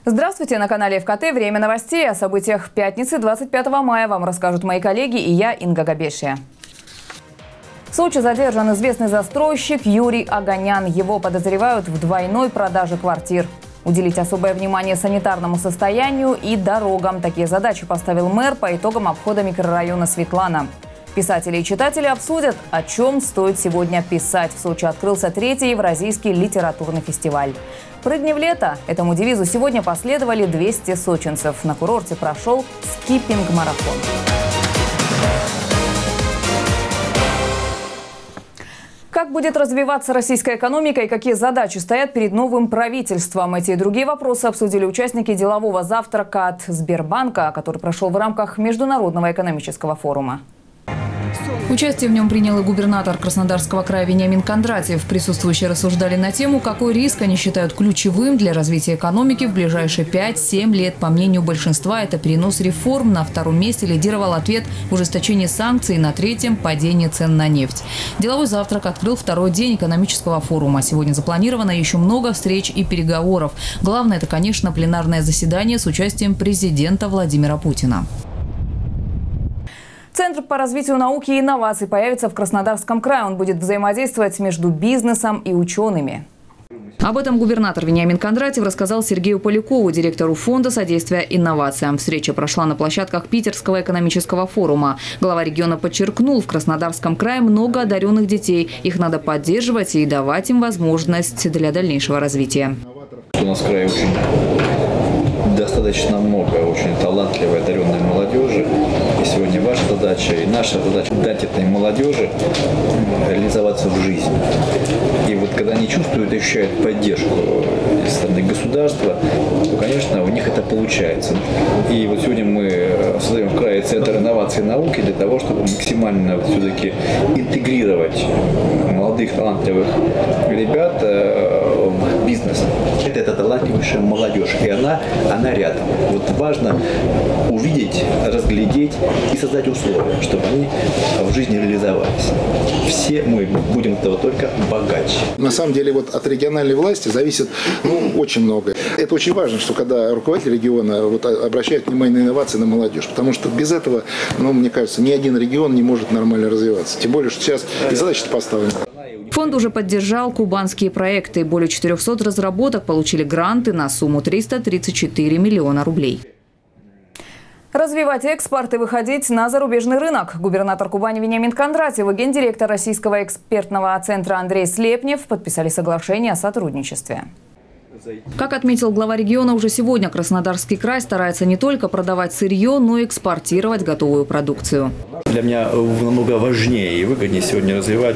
Здравствуйте, на канале ФКТ. Время новостей. О событиях пятницы 25 мая вам расскажут мои коллеги и я, Инга Габешия. В Сочи задержан известный застройщик Юрий Оганян. Его подозревают в двойной продаже квартир. Уделить особое внимание санитарному состоянию и дорогам. Такие задачи поставил мэр по итогам обхода микрорайона Светлана. Писатели и читатели обсудят, о чем стоит сегодня писать. В Сочи открылся 3-й Евразийский литературный фестиваль. «Прыгни в лето» – этому девизу сегодня последовали 200 сочинцев. На курорте прошел скиппинг-марафон. Как будет развиваться российская экономика и какие задачи стоят перед новым правительством? Эти и другие вопросы обсудили участники делового завтрака от Сбербанка, который прошел в рамках Международного экономического форума. Участие в нем принял и губернатор Краснодарского края Вениамин Кондратьев. Присутствующие рассуждали на тему, какой риск они считают ключевым для развития экономики в ближайшие 5-7 лет. По мнению большинства, это перенос реформ. На втором месте лидировал ответ в ужесточении санкций, на третьем – падение цен на нефть. Деловой завтрак открыл второй день экономического форума. Сегодня запланировано еще много встреч и переговоров. Главное – это, конечно, пленарное заседание с участием президента Владимира Путина. Центр по развитию науки и инноваций появится в Краснодарском крае. Он будет взаимодействовать между бизнесом и учеными. Об этом губернатор Вениамин Кондратьев рассказал Сергею Полякову, директору фонда содействия инновациям. Встреча прошла на площадках Питерского экономического форума. Глава региона подчеркнул, в Краснодарском крае много одаренных детей. Их надо поддерживать и давать им возможность для дальнейшего развития. У нас в крае достаточно много очень талантливой, одаренной молодежи. И сегодня ваша задача и наша задача дать этой молодежи реализоваться в жизни. И вот когда они чувствуют и ощущают поддержку со стороны государства, то, конечно, у них это получается. И вот сегодня мы создаем в крае Центр инноваций и науки для того, чтобы максимально все-таки интегрировать молодых талантливых ребят в бизнес. Это талантливейшая молодежь, и она рядом. Вот важно увидеть, разглядеть и создать условия, чтобы они в жизни реализовались. Все мы будем этого только богаче. На самом деле вот от региональной власти зависит очень много. Это очень важно, что когда руководитель региона обращает внимание на инновации, на молодежь, потому что без этого, мне кажется, ни один регион не может нормально развиваться. Тем более, что сейчас и задача поставлена. Фонд уже поддержал кубанские проекты. Более 400 разработок получили гранты на сумму 334 миллиона рублей. Развивать экспорт и выходить на зарубежный рынок. Губернатор Кубани Вениамин Кондратьев и гендиректор Российского экспертного центра Андрей Слепнев подписали соглашение о сотрудничестве. Как отметил глава региона, уже сегодня Краснодарский край старается не только продавать сырье, но и экспортировать готовую продукцию. Для меня намного важнее и выгоднее сегодня развивать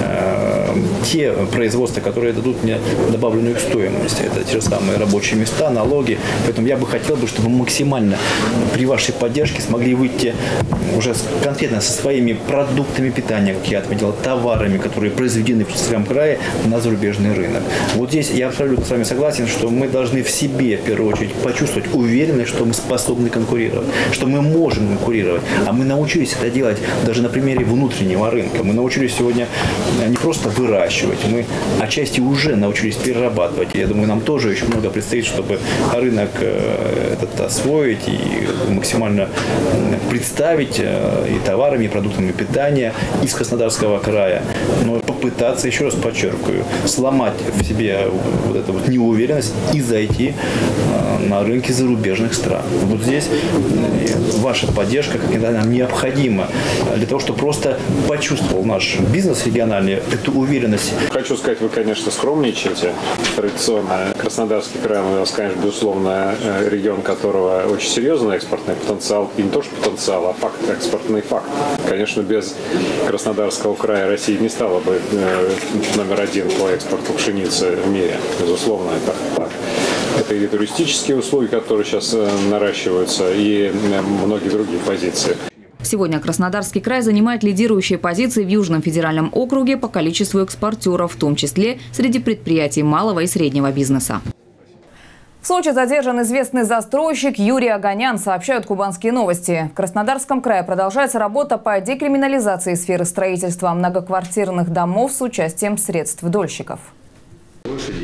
те производства, которые дадут мне добавленную стоимость. Это те же самые рабочие места, налоги. Поэтому я бы хотел, чтобы мы максимально при вашей поддержке смогли выйти уже конкретно со своими продуктами питания, как я отметил, товарами, которые произведены в Краснодарском крае, на зарубежный рынок. Вот здесь я абсолютно с вами согласен, что мы должны в себе, в первую очередь, почувствовать уверенность, что мы способны конкурировать, что мы можем конкурировать. А мы научились это делать даже на примере внутреннего рынка. Мы научились сегодня не просто выращивать, мы отчасти уже научились перерабатывать. Я думаю, нам тоже еще много предстоит, чтобы рынок этот освоить и максимально представить и товарами, и продуктами питания из Краснодарского края. Но попытаться, еще раз подчеркиваю, сломать в себе вот эту вот неуверенность и зайти на рынки зарубежных стран. Вот здесь ваша поддержка, как иногда нам необходима для того, чтобы просто почувствовал наш бизнес региональный эту уверенность. Хочу сказать, вы, конечно, скромничаете. Традиционно Краснодарский край, у нас, конечно, безусловно, регион, которого очень серьезный экспортный потенциал. И не то, что потенциал, а факт, экспортный факт. Конечно, без Краснодарского края Россия не стала бы номер один по экспорту пшеницы в мире. Безусловно, это так. Это и туристические услуги, которые сейчас наращиваются, и многие другие позиции. Сегодня Краснодарский край занимает лидирующие позиции в Южном федеральном округе по количеству экспортеров, в том числе среди предприятий малого и среднего бизнеса. В Сочи задержан известный застройщик Юрий Оганян, сообщают кубанские новости. В Краснодарском крае продолжается работа по декриминализации сферы строительства многоквартирных домов с участием средств дольщиков.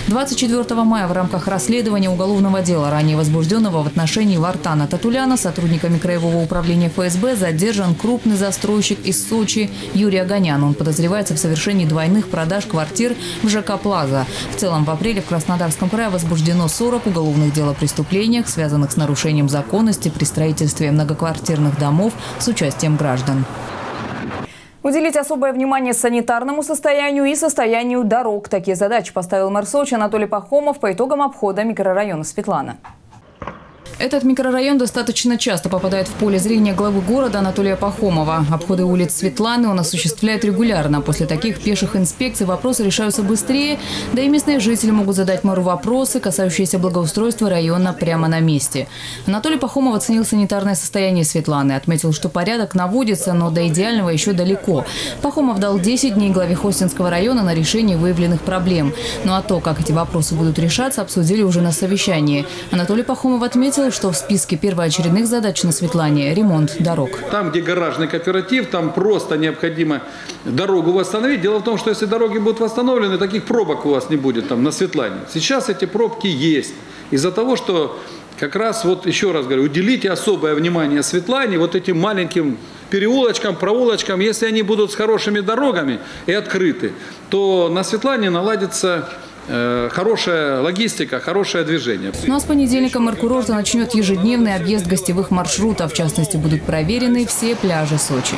24 мая в рамках расследования уголовного дела, ранее возбужденного в отношении Вартана Татуляна, сотрудниками Краевого управления ФСБ задержан крупный застройщик из Сочи Юрий Оганян. Он подозревается в совершении двойных продаж квартир в ЖК «Плаза». В целом в апреле в Краснодарском крае возбуждено 40 уголовных дел о преступлениях, связанных с нарушением законности при строительстве многоквартирных домов с участием граждан. Уделить особое внимание санитарному состоянию и состоянию дорог. Такие задачи поставил мэр Сочи Анатолий Пахомов по итогам обхода микрорайона Светлана. Этот микрорайон достаточно часто попадает в поле зрения главы города Анатолия Пахомова. Обходы улиц Светланы он осуществляет регулярно. После таких пеших инспекций вопросы решаются быстрее, да и местные жители могут задать мэру вопросы, касающиеся благоустройства района прямо на месте. Анатолий Пахомов оценил санитарное состояние Светланы. Отметил, что порядок наводится, но до идеального еще далеко. Пахомов дал 10 дней главе Хостинского района на решение выявленных проблем. Ну а то, как эти вопросы будут решаться, обсудили уже на совещании. Анатолий Пахомов отметил, что в списке первоочередных задач на Светлане – ремонт дорог. Там, где гаражный кооператив, там просто необходимо дорогу восстановить. Дело в том, что если дороги будут восстановлены, таких пробок у вас не будет там на Светлане. Сейчас эти пробки есть. Из-за того, что как раз, вот еще раз говорю, уделите особое внимание Светлане, вот этим маленьким переулочкам, проулочкам. Если они будут с хорошими дорогами и открыты, то на Светлане наладится хорошая логистика, хорошее движение. Ну а с понедельника мэр курорта начнет ежедневный объезд гостевых маршрутов. В частности, будут проверены все пляжи Сочи.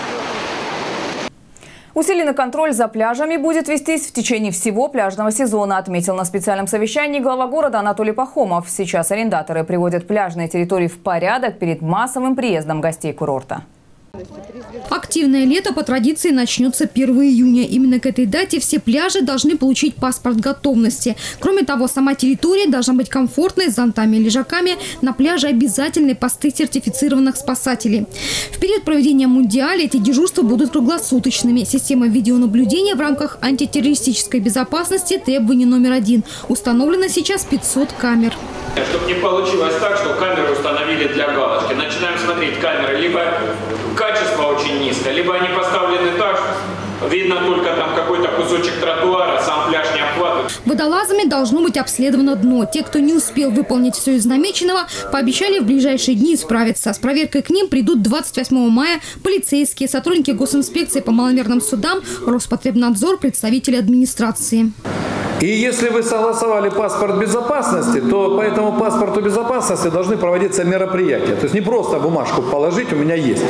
Усиленный контроль за пляжами будет вестись в течение всего пляжного сезона, отметил на специальном совещании глава города Анатолий Пахомов. Сейчас арендаторы приводят пляжные территории в порядок перед массовым приездом гостей курорта. Активное лето по традиции начнется 1 июня. Именно к этой дате все пляжи должны получить паспорт готовности. Кроме того, сама территория должна быть комфортной, с зонтами и лежаками. На пляже обязательны посты сертифицированных спасателей. В период проведения мундиаля эти дежурства будут круглосуточными. Система видеонаблюдения в рамках антитеррористической безопасности требование номер 1. Установлено сейчас 500 камер. Чтобы не получилось так, что камеры установили для галочки. Начинаем смотреть камеры, либо качество очень низкое, либо они поставлены так, что видно только там какой-то кусочек тротуара, сам пляж не обхватывает. Водолазами должно быть обследовано дно. Те, кто не успел выполнить все из намеченного, пообещали в ближайшие дни справиться. С проверкой к ним придут 28 мая полицейские, сотрудники госинспекции по маломерным судам, Роспотребнадзор, представители администрации. И если вы согласовали паспорт безопасности, то по этому паспорту безопасности должны проводиться мероприятия. То есть не просто бумажку положить, у меня есть,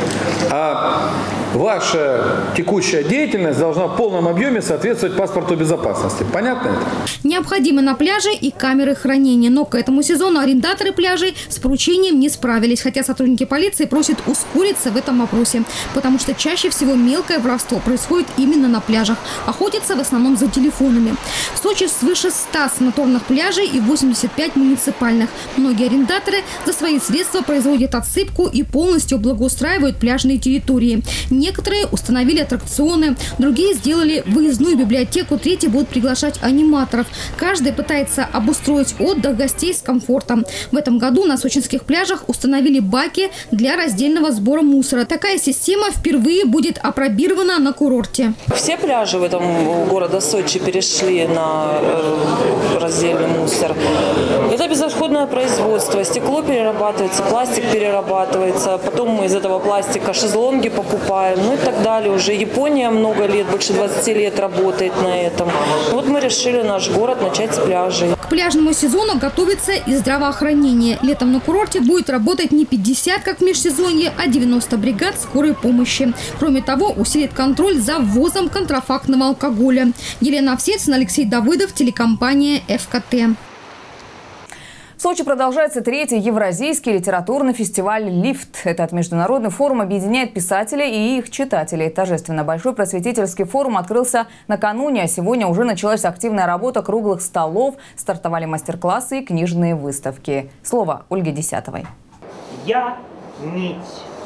а ваша текущая деятельность должна в полном объеме соответствовать паспорту безопасности. Понятно это? Необходимы на пляже и камеры хранения. Но к этому сезону арендаторы пляжей с поручением не справились. Хотя сотрудники полиции просят ускориться в этом вопросе. Потому что чаще всего мелкое воровство происходит именно на пляжах. Охотятся в основном за телефонами. В Сочи свыше 100 санаторных пляжей и 85 муниципальных. Многие арендаторы за свои средства производят отсыпку и полностью благоустраивают пляжные территории. Некоторые установили аттракционы, другие сделали выездную библиотеку, третьи будут приглашать аниматоров. Каждый пытается обустроить отдых гостей с комфортом. В этом году на сочинских пляжах установили баки для раздельного сбора мусора. Такая система впервые будет апробирована на курорте. Все пляжи в этом города Сочи перешли на раздельный мусор. Это безотходное производство. Стекло перерабатывается, пластик перерабатывается. Потом мы из этого пластика шезлонги покупаем, ну и так далее. Уже Япония много лет, больше 20 лет работает на этом. Вот мы решили наш город начать с пляжей. К пляжному сезону готовится и здравоохранение. Летом на курорте будет работать не 50, как в межсезонье, а 90 бригад скорой помощи. Кроме того, усилит контроль за ввозом контрафактного алкоголя. Елена Овсецина, Алексей Давыдов, телекомпания ФКТ. В Сочи продолжается 3-й Евразийский литературный фестиваль «Лифт». Этот международный форум объединяет писателей и их читателей. Торжественно большой просветительский форум открылся накануне, а сегодня уже началась активная работа круглых столов, стартовали мастер-классы и книжные выставки. Слово Ольги Десятовой. Я нить,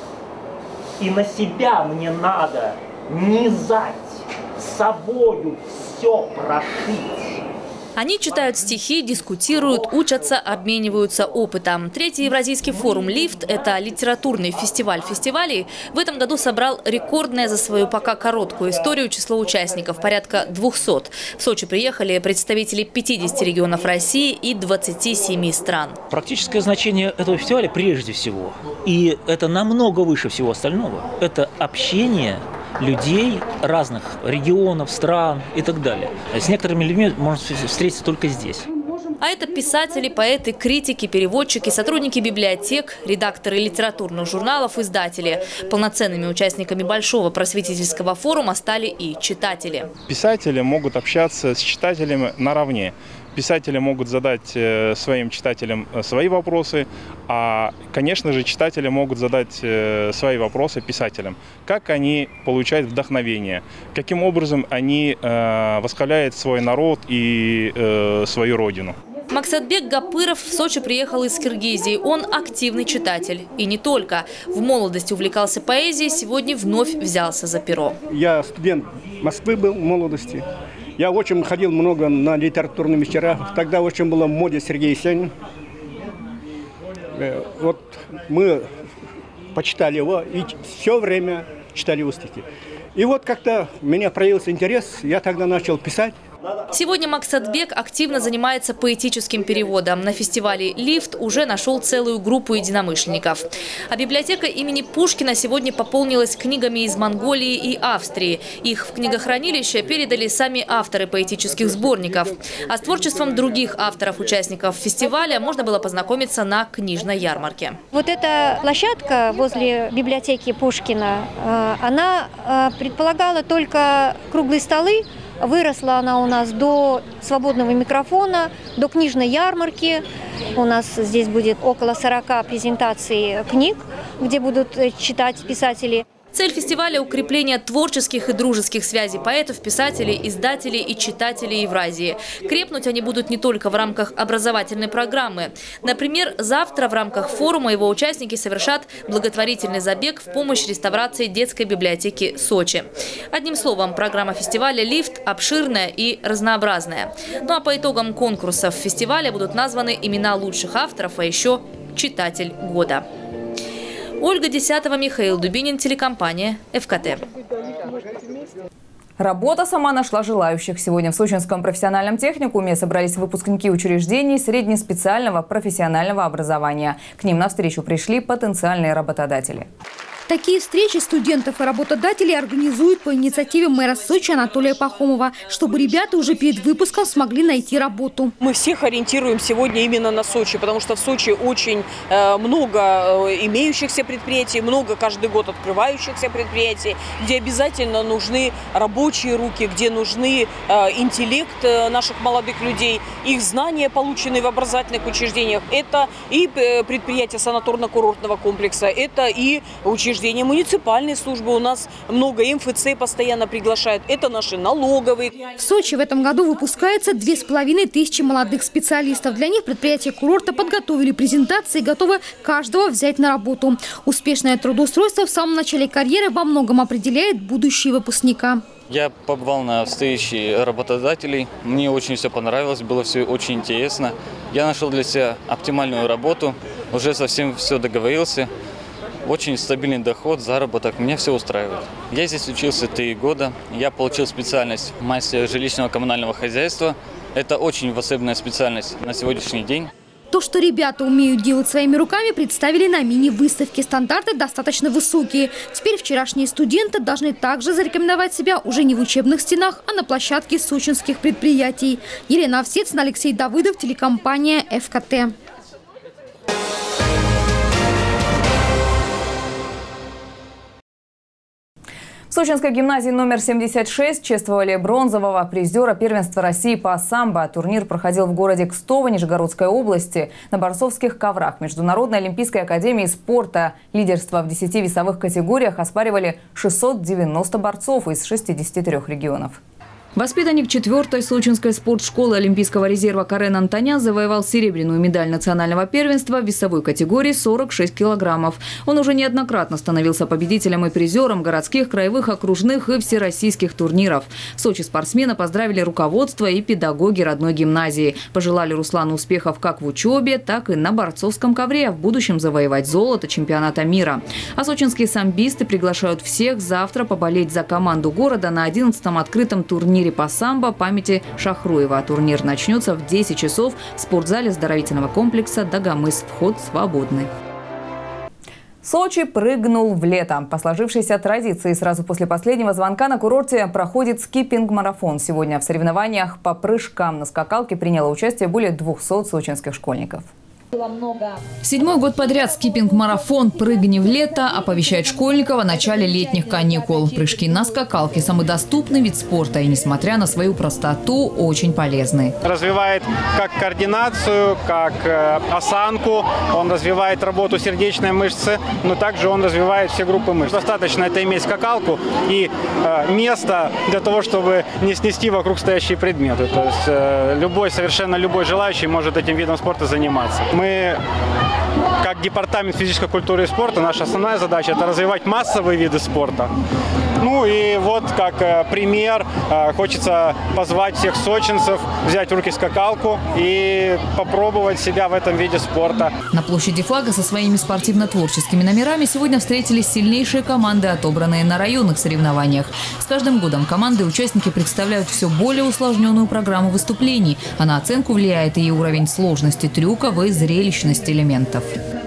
и на себя мне надо низать, собою все прошить. Они читают стихи, дискутируют, учатся, обмениваются опытом. Третий Евразийский форум «Лифт» – это литературный фестиваль фестивалей. В этом году собрал рекордное за свою пока короткую историю число участников – порядка 200. В Сочи приехали представители 50 регионов России и 27 стран. Практическое значение этого фестиваля прежде всего, и это намного выше всего остального, это общение людей разных регионов, стран и так далее. С некоторыми людьми можно встретиться только здесь. А это писатели, поэты, критики, переводчики, сотрудники библиотек, редакторы литературных журналов, издатели. Полноценными участниками большого просветительского форума стали и читатели. Писатели могут общаться с читателями наравне. Писатели могут задать своим читателям свои вопросы, а, конечно же, читатели могут задать свои вопросы писателям. Как они получают вдохновение, каким образом они восхваляют свой народ и свою родину. Максатбек Гапыров в Сочи приехал из Киргизии. Он активный читатель. И не только. В молодости увлекался поэзией, сегодня вновь взялся за перо. Я студент Москвы был в молодости. Я очень ходил много на литературные вечера. Тогда очень было в моде Сергей Есенин. Вот мы почитали его и все время читали его стихи. И вот как-то у меня проявился интерес, я тогда начал писать. Сегодня Максатбек активно занимается поэтическим переводом. На фестивале «Лифт» уже нашел целую группу единомышленников. А библиотека имени Пушкина сегодня пополнилась книгами из Монголии и Австрии. Их в книгохранилище передали сами авторы поэтических сборников. А с творчеством других авторов-участников фестиваля можно было познакомиться на книжной ярмарке. Вот эта площадка возле библиотеки Пушкина, она предполагала только круглые столы. Выросла она у нас до свободного микрофона, до книжной ярмарки. У нас здесь будет около 40 презентаций книг, где будут читать писатели. Цель фестиваля – укрепление творческих и дружеских связей поэтов, писателей, издателей и читателей Евразии. Крепнуть они будут не только в рамках образовательной программы. Например, завтра в рамках форума его участники совершат благотворительный забег в помощь реставрации детской библиотеки Сочи. Одним словом, программа фестиваля «Лифт» обширная и разнообразная. Ну а по итогам конкурсов фестиваля будут названы имена лучших авторов, а еще «Читатель года». Ольга Десятова, Михаил Дубинин, телекомпания ФКТ. Работа сама нашла желающих. Сегодня в Сочинском профессиональном техникуме собрались выпускники учреждений среднеспециального профессионального образования. К ним навстречу пришли потенциальные работодатели. Такие встречи студентов и работодателей организуют по инициативе мэра Сочи Анатолия Пахомова, чтобы ребята уже перед выпуском смогли найти работу. Мы всех ориентируем сегодня именно на Сочи, потому что в Сочи очень много имеющихся предприятий, много каждый год открывающихся предприятий, где обязательно нужны рабочие руки, где нужны интеллект наших молодых людей, их знания, полученные в образовательных учреждениях. Это и предприятия санаторно-курортного комплекса, это и учреждения муниципальной службы. У нас много МФЦ постоянно приглашают. Это наши налоговые. В Сочи в этом году выпускается 2500 молодых специалистов. Для них предприятия курорта подготовили презентации и готовы каждого взять на работу. Успешное трудоустройство в самом начале карьеры во многом определяет будущее выпускника. Я побывал на встрече работодателей. Мне очень все понравилось, было все очень интересно. Я нашел для себя оптимальную работу, уже совсем все договорился. Очень стабильный доход, заработок, меня все устраивает. Я здесь учился 3 года, я получил специальность мастера жилищного коммунального хозяйства. Это очень востребованная специальность на сегодняшний день. То, что ребята умеют делать своими руками, представили на мини-выставке. Стандарты достаточно высокие. Теперь вчерашние студенты должны также зарекомендовать себя уже не в учебных стенах, а на площадке сочинских предприятий. Елена Овсецина, Алексей Давыдов, телекомпания ФКТ. В Сочинской гимназии номер 76 чествовали бронзового призера первенства России по самбо. Турнир проходил в городе Кстово Нижегородской области на борцовских коврах. Международной олимпийской академии спорта лидерство в 10 весовых категориях оспаривали 690 борцов из 63 регионов. Воспитанник 4-й сочинской спортшколы Олимпийского резерва Карен Антонян завоевал серебряную медаль национального первенства в весовой категории 46 килограммов. Он уже неоднократно становился победителем и призером городских, краевых, окружных и всероссийских турниров. В Сочи спортсмена поздравили руководство и педагоги родной гимназии. Пожелали Руслану успехов как в учебе, так и на борцовском ковре, в будущем завоевать золото чемпионата мира. А сочинские самбисты приглашают всех завтра поболеть за команду города на 11-м открытом турнире по самбо памяти Шахруева. Турнир начнется в 10 часов в спортзале оздоровительного комплекса «Дагомыс». Вход свободный. Сочи прыгнул в лето. По сложившейся традиции сразу после последнего звонка на курорте проходит скиппинг-марафон. Сегодня в соревнованиях по прыжкам на скакалке приняло участие более 200 сочинских школьников. 7-й год подряд скиппинг-марафон «Прыгни в лето» оповещает школьников о начале летних каникул. Прыжки на скакалке – самый доступный вид спорта и, несмотря на свою простоту, очень полезны. Развивает как координацию, как осанку, он развивает работу сердечной мышцы, но также он развивает все группы мышц. Достаточно это иметь скакалку и место для того, чтобы не снести вокруг стоящие предметы. То есть совершенно любой желающий может этим видом спорта заниматься. Мы, как департамент физической культуры и спорта, наша основная задача – это развивать массовые виды спорта. Ну и вот как пример хочется позвать всех сочинцев взять в руки скакалку и попробовать себя в этом виде спорта. На площади Флага со своими спортивно-творческими номерами сегодня встретились сильнейшие команды, отобранные на районных соревнованиях. С каждым годом команды и участники представляют все более усложненную программу выступлений, а на оценку влияет и уровень сложности трюков и зрелищность элементов.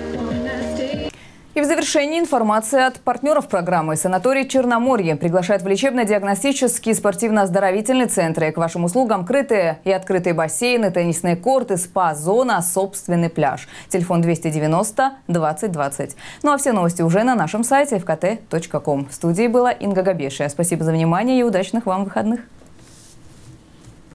И в завершении информация от партнеров программы. Санаторий «Черноморье» приглашает в лечебно-диагностические спортивно-оздоровительные центры. К вашим услугам крытые и открытые бассейны, теннисные корты, спа-зона, собственный пляж. Телефон 290 20 20. Ну а все новости уже на нашем сайте fkt.com. В студии была Инга Габешия. Спасибо за внимание и удачных вам выходных.